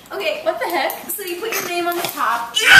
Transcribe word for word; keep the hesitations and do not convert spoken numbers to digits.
Okay. What the heck? So you put your name on the top.